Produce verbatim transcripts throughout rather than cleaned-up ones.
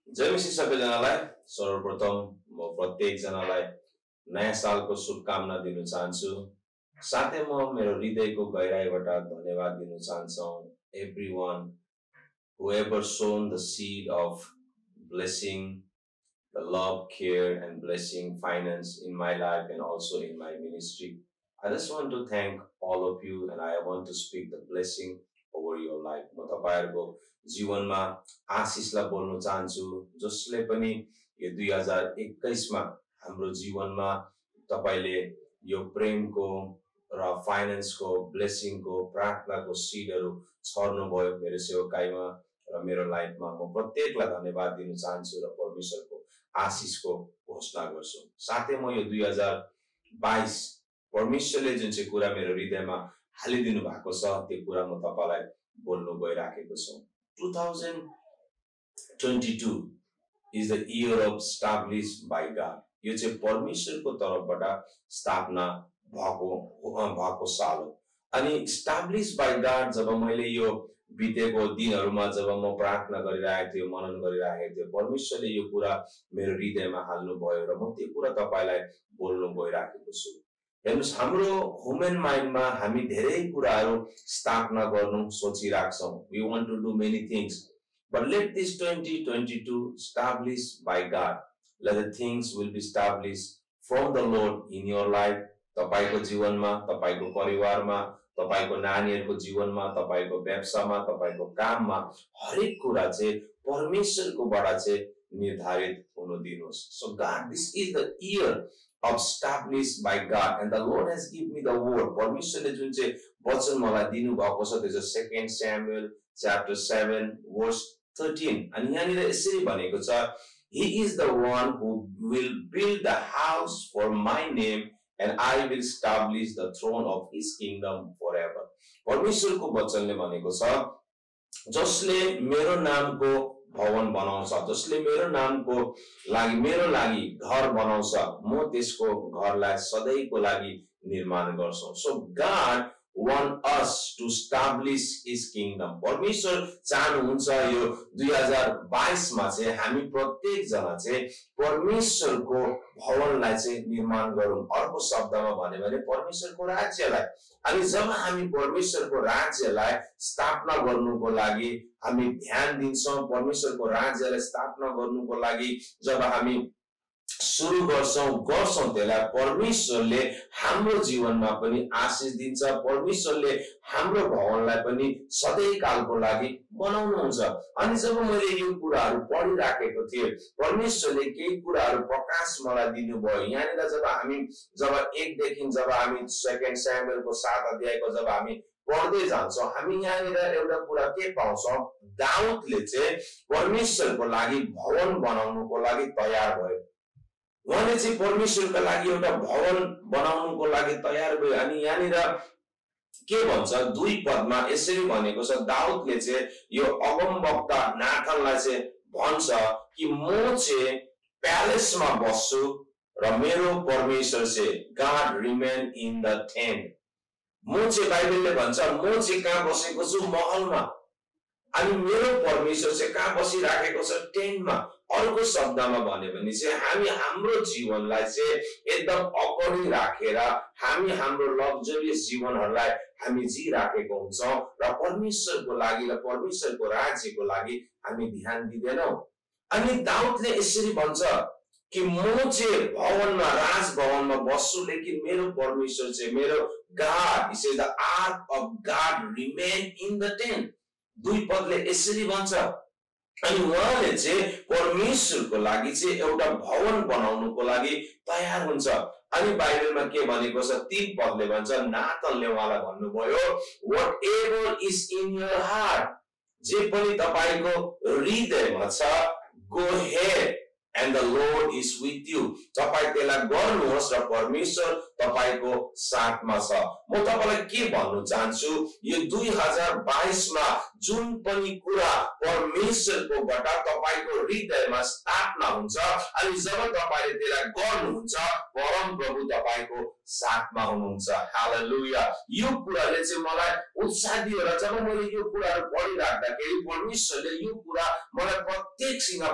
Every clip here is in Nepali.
जय मसीह सबैजनालाई सर्वप्रथम म प्रत्येकजनालाई नयाँ सालको शुभकामना दिन चाहन्छु। साथै म मेरो हृदयको गहिराईबाट धन्यवाद दिन चाहन्छु everyone who ever sown the seed of blessing, the love, care and blessing, finance in my life and also in my ministry. I just want to thank all of you and I want to speak the blessing over your life. म तपाईहरुको जीवनमा आशिषलाई बोल्न चाहन्छु। जसले पनि यो दुई हजार एक्काइस मा हाम्रो जीवनमा तपाईले यो प्रेमको र फाइनान्सको ब्लेसिङको प्रार्थनाको सीडहरु छर्नु भयो मेरो सेवकाईमा र मेरो लाइफमा। म प्रत्येकलाई धन्यवाद दिन चाहन्छु र परमेश्वरको आशिषको घोषणा गर्छु। साथै म यो दुई हजार बाइस परमेश्वरले जुन चाहिँ कुरा मेरो हृदयमा हालिदिनु भएको छ त्यो कुरा म तपाईलाई बोल्न गइराखेको छु। twenty twenty-two is the year of established by God. यो चाहिँ परमेश्वरको तर्फबाट स्थापना भएको भएको साल हो। अनि established by God जब मैले यो बितेको दिनहरुमा जब म प्रार्थना गरिरहेको थिएँ, मनन गरिरहेको थिएँ, परमेश्वरले यो कुरा मेरो हृदयमा हाल्नु भयो र म त्यो कुरा तपाईलाई बोल्न गइराखेको छु। हेर्नुस्, हाम्रो ह्युमन माइन्डमा हामी धेरै कुराहरु स्थापना गर्नु सोचिराख्छौं। We want to do many things. But let this twenty twenty-two established by God. Let the things will be established from the Lord in your life. तपाईको जीवनमा, तपाईको परिवारमा, तपाईको नानीहरुको जीवनमा, तपाईको व्यवसायमा, तपाईको काममा हरेक कुरा चाहिँ परमेश्वरकोबाट चाहिँ निर्धारित हुन दिनुहोस्। So God, this is the year of established by God and the Lord has given me the word. परमेश्वरले जुन चाहिँ वचन मलाई दिनु भएको छ त्यो चाहिँ Second Samuel chapter seven verse thirteen. अनि यहाँनिर यसरी भनेको छ, He is the one who will build the house for my name and I will establish the throne of his kingdom forever. परमेश्वरको वचनले भनेको छ, जसले मेरो नामको भवन बनाउँछ, जसले मेरो नामको लागि मेरो लागि घर बनाउँछ, म त्यसको घरलाई सधैँको लागि निर्माण गर्छु। So God want us to establish his kingdom. परमेश्वर चाहनुहुन्छ यो दुई हजार बाइस मा चाहिँ हामी प्रत्येक जना चाहिँ परमेश्वरको भवनलाई चाहिँ निर्माण गरौँ। अर्को शब्दमा भन्यो भने परमेश्वरको राज्यलाई। अनि जब हामी परमेश्वरको राज्यलाई स्थापना गर्नुको लागि हामी ध्यान दिन्छौं, परमेश्वरको राज्यलाई स्थापना गर्नुको लागि जब हामी सुरु गर्छौं गर्छौं त्यसलाई परमेश्वरले हाम्रो जीवनमा पनि आशिष दिन्छ। परमेश्वरले हाम्रो भवनलाई पनि सधैँ कालको लागि बनाउनुहुन्छ। अनि जब मैले यो कुराहरु पढिराखेको थिएँ, परमेश्वरले केही कुराहरु प्रकाश मलाई दिनुभयो। यहाँनिर जब हामी जब एक देखि जब हामी सेकेन्ड स्यामुएलको सात अध्यायको जब हामी पढ्दै जान्छौं, हामी यहाँनिर एउटा कुरा के पाउँछौं, दाउदले चाहिँ परमेश्वरको लागि भवन बनाउनुको लागि तयार भयो। उहाँले चाहिँ परमेश्वरका लागि एउटा भवन बनाउनुको लागि तयार भयो। अनि यहाँनिर के भन्छ, दुई पदमा यसरी भनेको छ, दाउदले चाहिँ यो अगमवक्ता नाथनलाई चाहिँ भन्छ कि म चाहिँ प्यालेसमा बस्छु र मेरो परमेश्वर चाहिँ God remain in the tent. म चाहिँ बाइबलले भन्छ म चाहिँ कहाँ बसेको छु, महलमा, अनि मेरो परमेश्वर चाहिँ कहाँ बसिराखेको छ, टेन्टमा। अर्को शब्दमा भन्यो भने चाहिँ हामी हाम्रो जीवनलाई चाहिँ एकदम अगाडि राखेर हामी हाम्रो लग्जरियस जीवनहरुलाई हामी जिराखेको हुन्छौं र परमेश्वरको लागि र परमेश्वरको राज्यको लागि हामी ध्यान दिदैनौं। अनि दाउदले यसरी भन्छ कि म चाहिँ भवनमा राजभवनमा बस्छु, लेकिन मेरो परमेश्वर चाहिँ मेरो God, he says the ark of God remain in the tent. दुई पदले यसरी भन्छ। अनि उहाँले चाहिँ परमेश्वरको लागि चाहिँ एउटा भवन बनाउनुको लागि तयार हुन्छ। अनि बाइबलमा के भनेको छ, तीन पदले भन्छ, नाथनले उहाँलाई भन्नुभयो, whatever is in your heart, जे पनि तपाईको हृदयमा छ, go ahead and the Lord is with you. तपाई त्यसलाई गर्नुहोस् र परमेश्वर तपाईको साथमा छ। म तपाईलाई के भन्नु चाहन्छु, यो दुई हजार बाइस मा जुन पनि कुरा परमेश्वरकोबाट तपाईको हृदयमा स्थापना हुन्छ अनि जब तपाईले त्यसलाई गर्नुहुन्छ, परम प्रभु तपाईको साथमा हुनुहुन्छ। हालेलुया। यो कुराले चाहिँ मलाई उत्साह दियो र जब मैले यो कुराहरु पढिराख्दाखेरि परमेश्वरले यो कुरा मलाई प्रत्येकसँग बाट्नु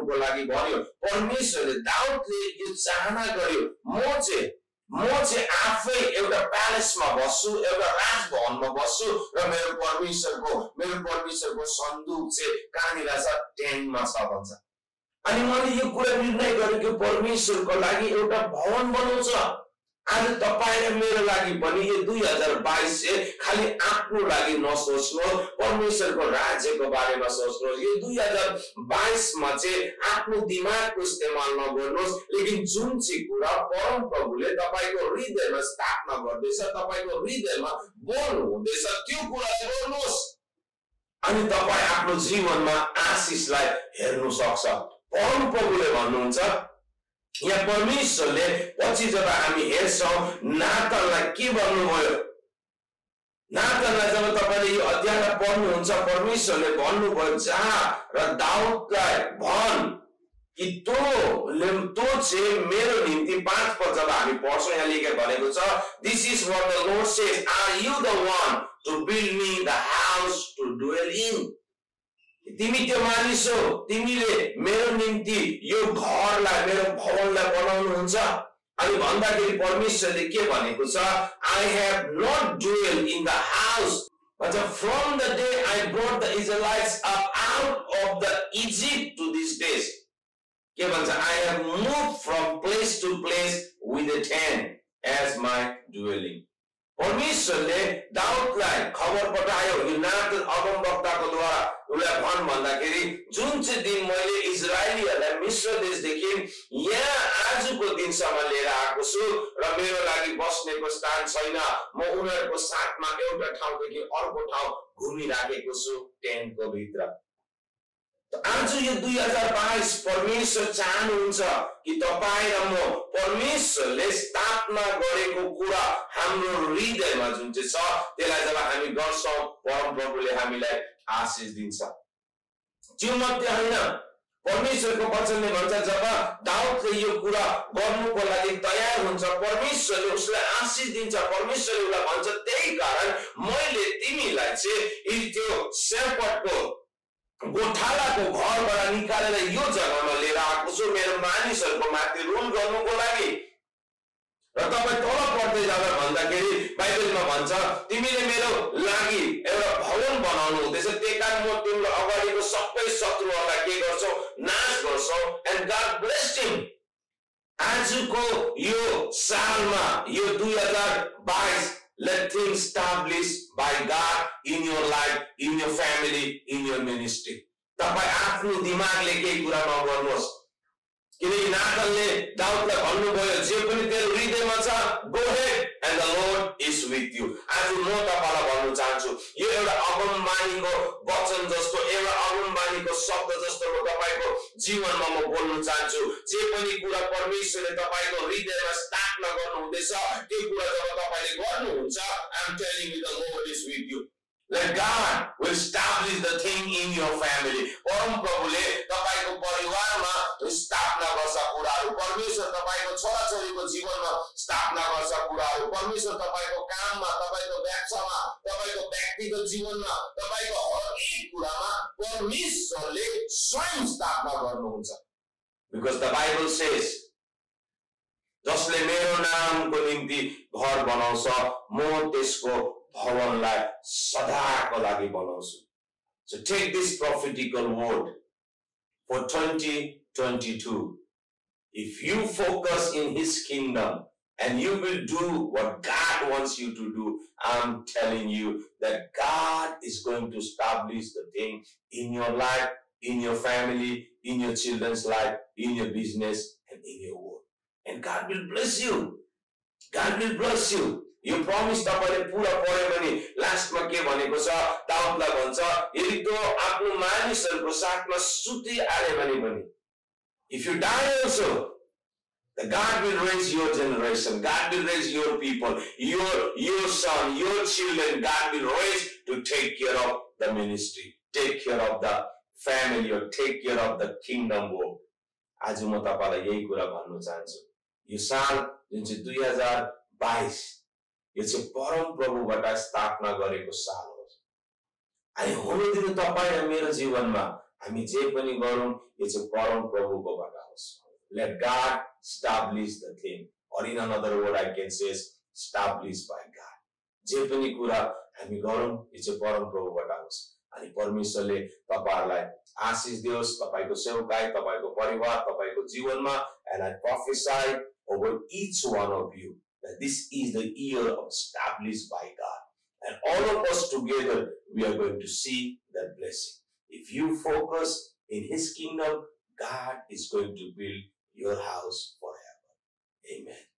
गर्नुको लागि भन्यो। परमेश्वरले दाउदले यो चाहना गर्यो, म चाहिँ म चाहिँ आफै एउटा प्यालेसमा बस्छु, एउटा राजभवनमा बस्छु र मेरो परमेश्वरको मेरो परमेश्वरको सन्दुक चाहिँ कहाँनिर छ? टेन्टमा छ भन्छ। अनि मैले यो कुरा निर्णय गरेँ कि परमेश्वरको लागि एउटा भवन बनाउँछ। आज तपाईँ र मेरो लागि पनि यो दुई हजार बाइस चाहिँ खालि आफ्नो लागि नसोच्नुहोस्, परमेश्वरको राज्यको बारेमा सोच्नुहोस्। यो दुई हजार बाइसमा चाहिँ आफ्नो दिमागको इस्तेमाल नगर्नुहोस्, लेकिन जुन चाहिँ कुरा परम प्रभुले तपाईँको हृदयमा स्थापना गर्दैछ, तपाईँको हृदयमा बोल्नु हुँदैछ, त्यो कुरा गर्नुहोस्। अनि तपाईँ आफ्नो जीवनमा आशिषलाई हेर्नु सक्छ। परम प्रभुले भन्नुहुन्छ, यहाँ परमेश्वरले पछि जब हामी हेर्छौँ नातानलाई के भन्नुभयो, नातानलाई जब तपाईँले यो अध्यायलाई पढ्नुहुन्छ, परमेश्वरले भन्नुभयो जा र दाउदलाई भन कि तँ तँ चाहिँ मेरो निम्ति पाँच पद जब हामी पढ्छौँ यहाँ लेखेर भनेको छ, this is what the lord says, are you the one to build me the house to dwell in. तिमी त्यो मानिस हो, तिमीले मेरो निम्ति यो घरलाई मेरो भवनलाई बनाउनुहुन्छ। अनि भन्दाखेरि परमेश्वरले के भनेको छ, I have not dwell in the house but from the day I brought the Israelites up out of the Egypt to this days. के भन्छ, I have move from place to place with a tent as my dwelling. परमेश्वरले दाउदलाई खबर पठायो यो नातान अगमवक्ताको द्वारा, उसलाई भन भन्दाखेरि जुन चाहिँ दिन मैले इजरायलीहरूलाई मिश्र देशदेखि यहाँ आजको दिनसम्म लिएर आएको छु र मेरो लागि बस्नेको स्थान छैन, म उनीहरूको साथमा एउटा ठाउँदेखि अर्को ठाउँ घुमिराखेको छु टेन्टको भित्र। आज यो दुई हजार बाइस परमेश्वर चाहनुहुन्छ कि तपाईँ र म परमेश्वरले स्थापना गरेको कुरा हाम्रो हृदयमा जुन चाहिँ छ त्यसलाई जब हामी गर्छौँ, परम प्रभुले हामीलाई आशिष दिन्छ। त्यो मात्रै होइन, परमेश्वरको वचनले भन्छ जब दाउदले यो कुरा गर्नुको लागि तयार हुन्छ, परमेश्वरले उसलाई आशिष दिन्छ। परमेश्वरले उसलाई भन्छ, त्यही कारण मैले तिमीलाई चाहिँ त्यो शेफर्डको गोठालाको घरबाट निकालेर यो जग्गामा लिएर आएको छु मेरो मानिसहरूको माथि रुल गर्नुको लागि। र तपाईँ तल पढ्दै जाँदा भन्दाखेरि बाइबलमा भन्छ, तिमीले मेरो लागि एउटा भवन बनाउनु हुँदैछ, त्यही कारण म तिम्रो अगाडिको सबै शत्रुहरूलाई के गर्छौ, नाश गर्छौ। And God blessed him. आजको यो सालमा यो दुई हजार बाइस let things established by God in your life, in your family, in your ministry. तपाईं आफ्नो दिमागले केही कुरा नगर्नुहोस्, किनकि नातानले दाउदलाई भन्नुभयो जे पनि तेरो हृदयमा छ, go ahead and the Lord is with you। आज म तपाईलाई भन्न चाहन्छु, यो एउटा अगमबाणीको वचन जस्तो, एउटा अगमबाणीको शब्द जस्तो म तपाईको जीवनमा म बोल्न चाहन्छु। जे पनि कुरा परमेश्वरले तपाईको हृदयमा स्थापना गर्नु हुँदैछ, त्यो कुरा जब तपाईले गर्नुहुन्छ, I am telling you the Lord is with you। Let God will establish the thing in your family। परम प्रभुले तपाईको परिवारमा स्थापना गर्छ कुराहरू, परमेश्वर तपाईको छोराछोरीको जीवनमा स्थापना गर्छ कुराहरू, परमेश्वर तपाईको काममा, तपाईको व्यवसायमा, तपाईको व्यक्तिगत जीवनमा, तपाईको हरेक कुरामा परमेश्वरले स्वयं स्थापना गर्नुहुन्छ। Because the Bible says, जसले मेरो नामको निम्ति घर बनाउँछ, म त्यसको भवनलाई सदाको लागि बनाउँछु। So take this prophetical word for twenty twenty-two. If you focus in His kingdom and you will do what God wants you to do, I'm telling you that God is going to establish the thing in your life, in your family, in your children's life, in your business, and in your work. And God will bless you. God will bless you. यो प्रमिस तपाईले पूरा पढ्यो भने लास्टमा के भनेको छ, दाउदलाई भन्छ यदि तँ आफ्नो मानिसहरूको साथमा सुतिहाल्यो भने पनि, if you die also, the God will raise your generation, God will raise your people, your your son, your children, God will raise to take care of the ministry, take care of the family, or take care of the kingdom work। आज म तपाईलाई यही कुरा भन्न चाहन्छु, यो साल जुन चाहिँ दुई हजार बाइस यो चाहिँ परम प्रभुबाट स्थापना गरेको साल हो। अनि हुनु दिनु तपाईँ र मेरो जीवनमा हामी जे पनि गरौँ यो चाहिँ परम प्रभुकोबाट होस्. Let God establish the thing. Or in another word I can say established by God. जे पनि कुरा हामी गरौँ यो चाहिँ परम प्रभुबाट होस्. अनि परमेश्वरले तपाईहरुलाई आशीष दियोस्, तपाईको सेवकाई, तपाईको परिवार, तपाईको जीवनमा. And I prophesy over each one of you that this is the year of established by God. And all of us together, we are going to see that blessing. If you focus in His kingdom, God is going to build your house forever. Amen.